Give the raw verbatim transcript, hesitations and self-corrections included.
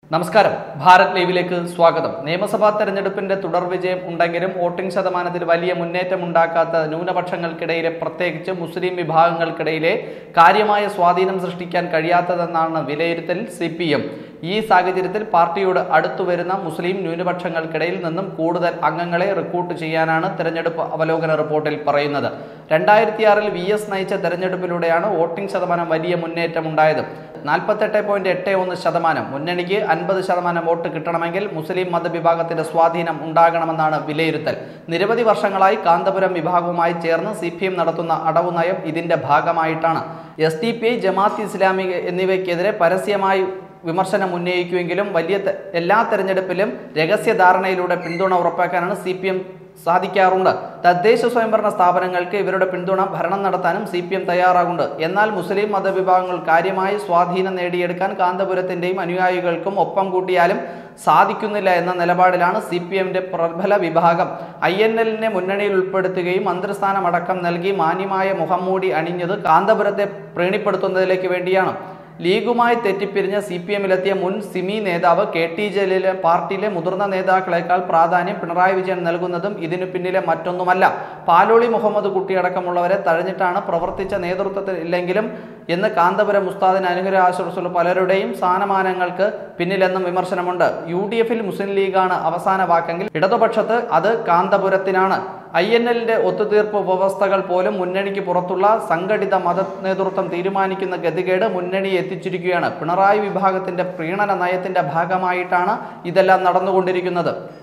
നമസ്കാരം, ഭാരത് ലൈവിലേക്ക് സ്വാഗതം. നിയമസഭാ തെരഞ്ഞെടുപ്പിന്റെ തുടർ വിജയം ഉണ്ടെങ്കിലും വോട്ടിംഗ് ശതമാനത്തിൽ വലിയ മുന്നേറ്റം ഉണ്ടാക്കാത്ത ന്യൂനപക്ഷങ്ങൾക്കിടയിലെ, പ്രത്യേകിച്ച് മുസ്ലിം വിഭാഗങ്ങൾക്കിടയിലെ കാര്യമായ സ്വാധീനം സൃഷ്ടിക്കാൻ കഴിയാത്തതെന്നാണ് വിലയിരുത്തൽ സി പി എം. ഈ സാഹചര്യത്തിൽ പാർട്ടിയോട് അടുത്തുവരുന്ന മുസ്ലിം ന്യൂനപക്ഷങ്ങൾക്കിടയിൽ നിന്നും കൂടുതൽ അംഗങ്ങളെ റിക്രൂട്ട് ചെയ്യാനാണ് തെരഞ്ഞെടുപ്പ് അവലോകന റിപ്പോർട്ടിൽ പറയുന്നത്. രണ്ടായിരത്തി ആറിൽ വി എസ് നയിച്ച തെരഞ്ഞെടുപ്പിലൂടെയാണ് വോട്ടിംഗ് ശതമാനം വലിയ മുന്നേറ്റം ഉണ്ടായത്. നാൽപ്പത്തെട്ട് പോയിന്റ് എട്ട് ഒന്ന് ശതമാനം. മുന്നണിക്ക് അൻപത് ശതമാനം വോട്ട് കിട്ടണമെങ്കിൽ മുസ്ലിം മതവിഭാഗത്തിന്റെ സ്വാധീനം ഉണ്ടാകണമെന്നാണ് വിലയിരുത്തൽ. നിരവധി വർഷങ്ങളായി കാന്തപുരം വിഭാഗവുമായി ചേർന്ന് സി പി എം നടത്തുന്ന അടവു നയം ഇതിന്റെ ഭാഗമായിട്ടാണ്. S D P I, Jamaat Islami എന്നിവയ്ക്കെതിരെ പരസ്യമായി വിമർശനം ഉന്നയിക്കുമെങ്കിലും വലിയ എല്ലാ തെരഞ്ഞെടുപ്പിലും രഹസ്യധാരണയിലൂടെ പിന്തുണ ഉറപ്പാക്കാനാണ് സി പി എം സാധിക്കാറുണ്ട്. തദ്ദേശ സ്വയംഭരണ സ്ഥാപനങ്ങൾക്ക് ഇവരുടെ പിന്തുണ ഭരണം നടത്താനും സി പി എം തയ്യാറാകുന്നുണ്ട്. എന്നാൽ മുസ്ലിം മതവിഭാഗങ്ങൾ കാര്യമായി സ്വാധീനം നേടിയെടുക്കാൻ കാന്തപുരത്തിന്റെയും അനുയായികൾക്കും ഒപ്പം കൂട്ടിയാലും സാധിക്കുന്നില്ല എന്ന നിലപാടിലാണ് സി പി എമ്മിന്റെ പ്രബല വിഭാഗം. ഐ എൻ എല്ലിനെ മുന്നണിയിൽ ഉൾപ്പെടുത്തുകയും മന്ത്രിസ്ഥാനം അടക്കം നൽകി മാന്യമായ മുഖംമൂടി അണിഞ്ഞത് കാന്തപുരത്തെ പ്രീണിപ്പെടുത്തുന്നതിലേക്ക് വേണ്ടിയാണ്. ലീഗുമായി തെറ്റിപ്പിരിഞ്ഞ സി പി എമ്മിലെത്തിയ മുൻ സിമി നേതാവ് കെ ടി ജലീലിലെ പാർട്ടിയിലെ മുതിർന്ന നേതാക്കളെക്കാൾ പ്രാധാന്യം പിണറായി വിജയൻ നൽകുന്നതും ഇതിനു പിന്നിലെ മറ്റൊന്നുമല്ല. പാലോളി മുഹമ്മദ് കുട്ടിയടക്കമുള്ളവരെ തഴഞ്ഞിട്ടാണ് പ്രവർത്തിച്ച നേതൃത്വത്തിൽ ഇല്ലെങ്കിലും എന്ന് കാന്തപുരം ഉസ്താദിന് അനുഗ്രഹ ആശംസകൾ പലരുടെയും സ്ഥാനമാനങ്ങൾക്ക് പിന്നിലെന്നും വിമർശനമുണ്ട്. യു ഡി എഫിൽ മുസ്ലിം ലീഗാണ് അവസാന വാക്കെങ്കിൽ ഇടതുപക്ഷത്ത് അത് കാന്തപുരത്തിനാണ്. ഐ എൻ എല്ലിന്റെ ഒത്തുതീർപ്പ് വ്യവസ്ഥകൾ പോലും മുന്നണിക്ക് പുറത്തുള്ള സംഘടിത മത നേതൃത്വം തീരുമാനിക്കുന്ന ഗതികേട് മുന്നണിയെ എത്തിച്ചിരിക്കുകയാണ്. പിണറായി വിഭാഗത്തിന്റെ പ്രീണന നയത്തിന്റെ ഭാഗമായിട്ടാണ് ഇതെല്ലാം നടന്നുകൊണ്ടിരിക്കുന്നത്.